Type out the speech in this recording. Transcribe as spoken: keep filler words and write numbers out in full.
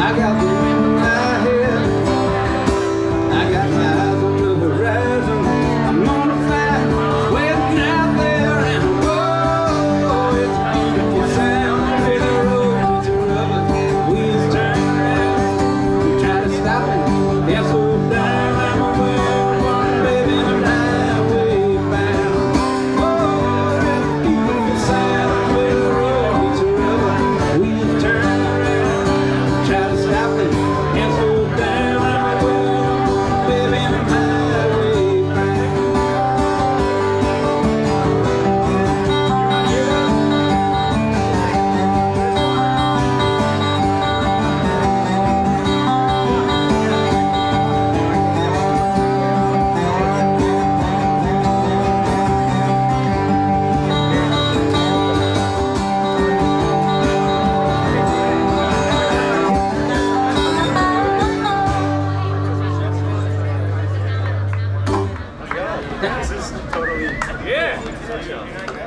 I got the wind in my head, I got my eyes on the horizon. I'm gonna fly, waiting out there, and whoa, it's a beautiful sound. Where the road to rubber, wheels turn around. Try to stop it, yeah, slow down. I'm a well, baby, I'm highway bound. Whoa, it's a beautiful sound. Where the road to rubber, wheels turn around. Try to stop it, yeah, slow down. I'm a well, baby, I'm highway bound. This is totally, yeah.